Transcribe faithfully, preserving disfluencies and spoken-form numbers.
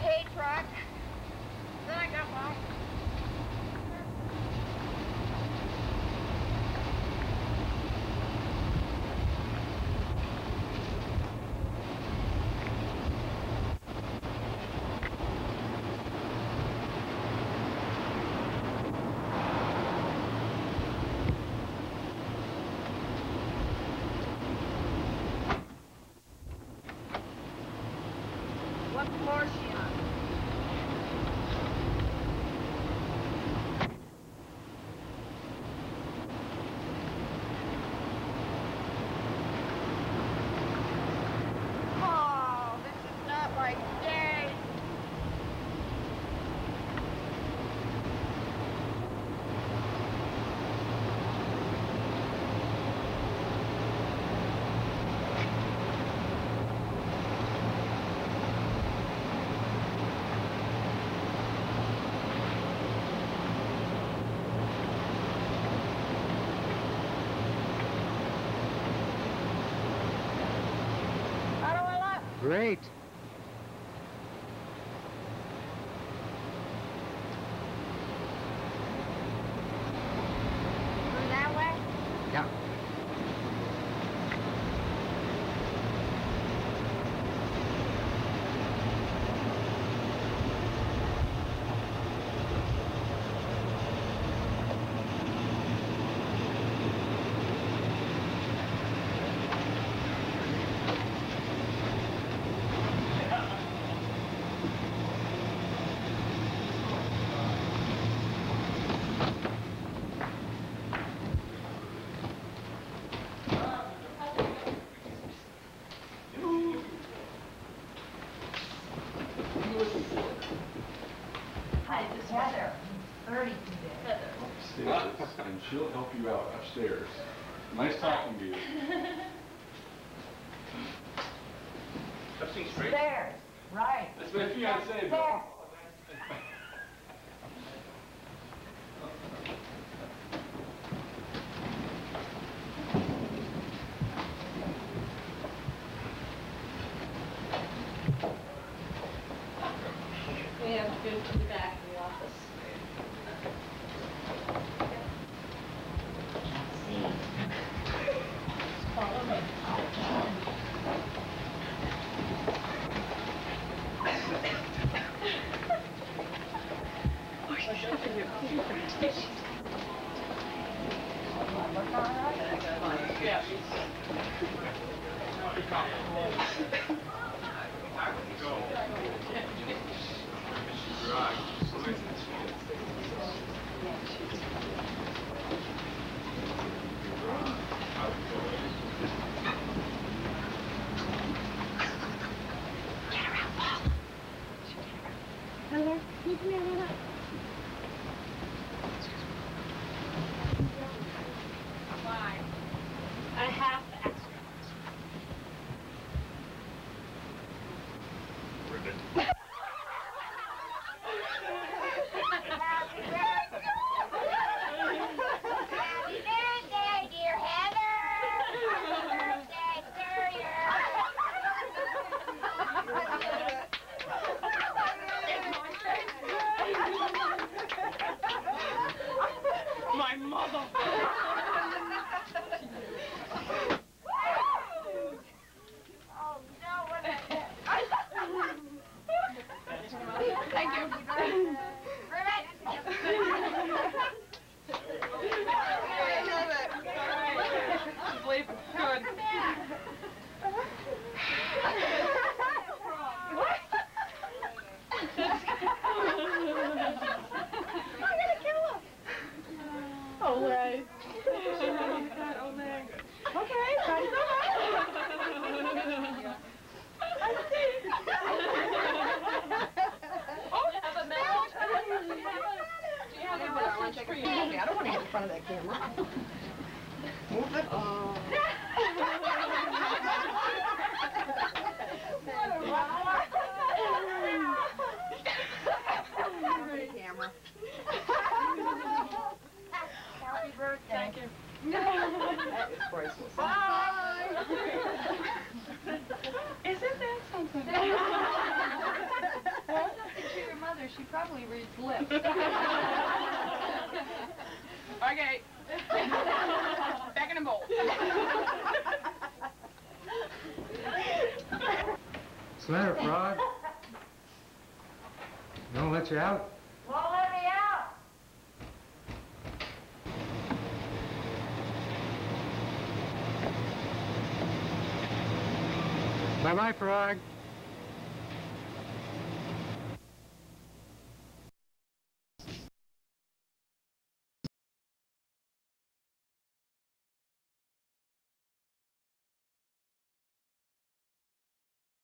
hay truck. Then I got one. What floor is she on? Oh, this is not my day. Great. Going that way? Yeah. And she'll help you out upstairs. Nice talking to you. Everything's straight? Stairs. Right. That's my fiancé, There. We have to go to the back of the office. Follow me. Yeah. Hello. Can you come here a minute? Why? I have to ask. Happy birthday, dear Heather! Happy birthday to you! My mother. Oh, no, what is it? Thank you. Ribbit! I love it. Sleep good. Come back! Oh, way. Oh, man. Okay, thanks so much. I see. Oh, have a message. Do you have a message for you? I don't want to get in front of that camera. Move it. Oh. Camera. Happy birthday. Thank you. That is priceless. Bye. Isn't that something? her, she probably reads lips. Okay. Back in the bowl. What's the matter, Frog? Don't let you out? Won't let me out. Bye-bye, Frog.